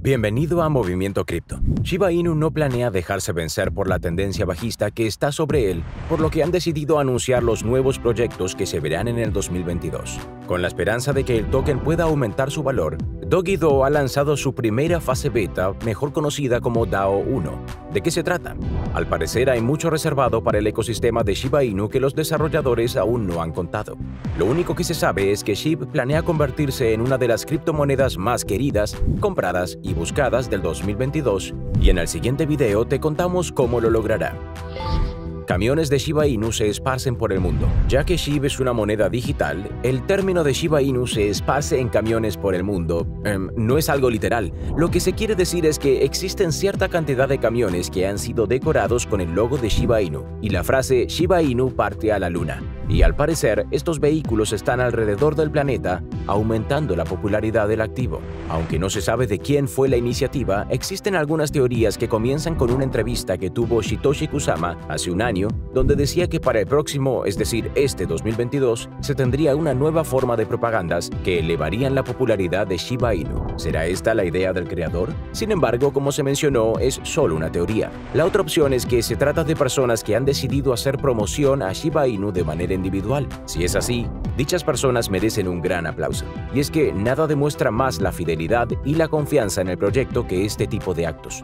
Bienvenido a Movimiento Cripto. Shiba Inu no planea dejarse vencer por la tendencia bajista que está sobre él, por lo que han decidido anunciar los nuevos proyectos que se verán en el 2022. Con la esperanza de que el token pueda aumentar su valor, Doggy.do ha lanzado su primera fase beta, mejor conocida como DAO 1. ¿De qué se trata? Al parecer hay mucho reservado para el ecosistema de Shiba Inu que los desarrolladores aún no han contado. Lo único que se sabe es que SHIB planea convertirse en una de las criptomonedas más queridas, compradas y buscadas del 2022, y en el siguiente video te contamos cómo lo logrará. Camiones de Shiba Inu se esparcen por el mundo. Ya que SHIB es una moneda digital, el término de Shiba Inu se esparce en camiones por el mundo no es algo literal. Lo que se quiere decir es que existen cierta cantidad de camiones que han sido decorados con el logo de Shiba Inu y la frase Shiba Inu parte a la luna. Y al parecer, estos vehículos están alrededor del planeta, aumentando la popularidad del activo. Aunque no se sabe de quién fue la iniciativa, existen algunas teorías que comienzan con una entrevista que tuvo Satoshi Kusama hace un año, donde decía que para el próximo, es decir, este 2022, se tendría una nueva forma de propagandas que elevarían la popularidad de Shiba Inu. ¿Será esta la idea del creador? Sin embargo, como se mencionó, es solo una teoría. La otra opción es que se trata de personas que han decidido hacer promoción a Shiba Inu de manera individual. Si es así, dichas personas merecen un gran aplauso. Y es que nada demuestra más la fidelidad y la confianza en el proyecto que este tipo de actos.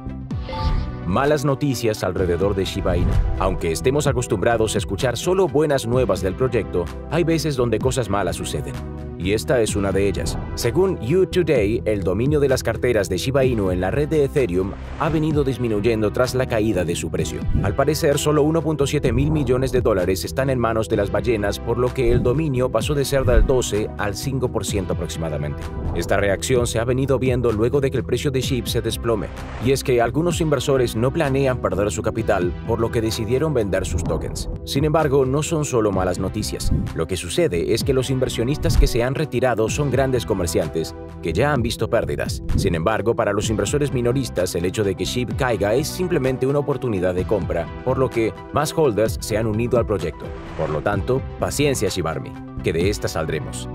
Malas noticias alrededor de Shiba Inu. Aunque estemos acostumbrados a escuchar solo buenas nuevas del proyecto, hay veces donde cosas malas suceden. Y esta es una de ellas. Según U-Today, el dominio de las carteras de Shiba Inu en la red de Ethereum ha venido disminuyendo tras la caída de su precio. Al parecer, solo 1.7 mil millones de dólares están en manos de las ballenas, por lo que el dominio pasó de ser del 12 al 5% aproximadamente. Esta reacción se ha venido viendo luego de que el precio de SHIB se desplome. Y es que algunos inversores no planean perder su capital, por lo que decidieron vender sus tokens. Sin embargo, no son solo malas noticias. Lo que sucede es que los inversionistas que se han retirado son grandes comerciantes que ya han visto pérdidas. Sin embargo, para los inversores minoristas, el hecho de que SHIB caiga es simplemente una oportunidad de compra, por lo que más holders se han unido al proyecto. Por lo tanto, paciencia SHIB Army, que de esta saldremos.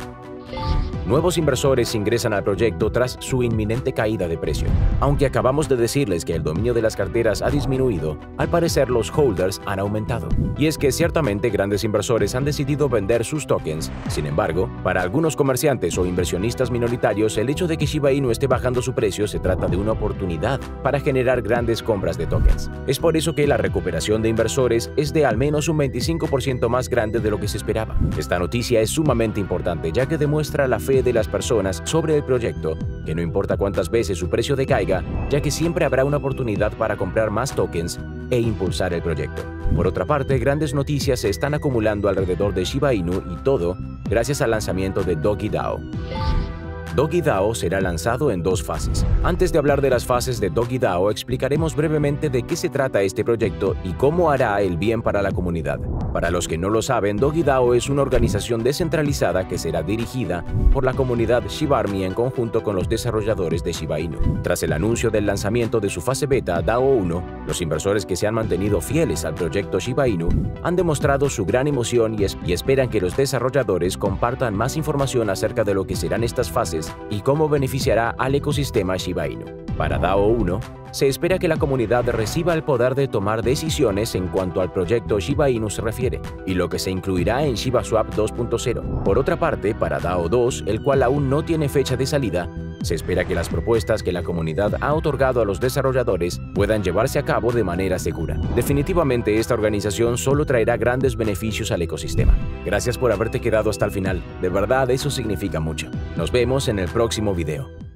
Nuevos inversores ingresan al proyecto tras su inminente caída de precio. Aunque acabamos de decirles que el dominio de las carteras ha disminuido, al parecer los holders han aumentado. Y es que ciertamente grandes inversores han decidido vender sus tokens. Sin embargo, para algunos comerciantes o inversionistas minoritarios, el hecho de que Shiba Inu esté bajando su precio se trata de una oportunidad para generar grandes compras de tokens. Es por eso que la recuperación de inversores es de al menos un 25% más grande de lo que se esperaba. Esta noticia es sumamente importante, ya que demuestra la fe de las personas sobre el proyecto, que no importa cuántas veces su precio decaiga, ya que siempre habrá una oportunidad para comprar más tokens e impulsar el proyecto. Por otra parte, grandes noticias se están acumulando alrededor de Shiba Inu y todo gracias al lanzamiento de Doggy.do. Doggy.do será lanzado en dos fases. Antes de hablar de las fases de Doggy.do, explicaremos brevemente de qué se trata este proyecto y cómo hará el bien para la comunidad. Para los que no lo saben, Doggy.do es una organización descentralizada que será dirigida por la comunidad Shiba Army en conjunto con los desarrolladores de Shiba Inu. Tras el anuncio del lanzamiento de su fase beta DAO 1, los inversores que se han mantenido fieles al proyecto Shiba Inu han demostrado su gran emoción y esperan que los desarrolladores compartan más información acerca de lo que serán estas fases y cómo beneficiará al ecosistema Shiba Inu. Para DAO 1, se espera que la comunidad reciba el poder de tomar decisiones en cuanto al proyecto Shiba Inu se refiere, y lo que se incluirá en ShibaSwap 2.0. Por otra parte, para DAO 2, el cual aún no tiene fecha de salida, se espera que las propuestas que la comunidad ha otorgado a los desarrolladores puedan llevarse a cabo de manera segura. Definitivamente, esta organización solo traerá grandes beneficios al ecosistema. Gracias por haberte quedado hasta el final. De verdad, eso significa mucho. Nos vemos en el próximo video.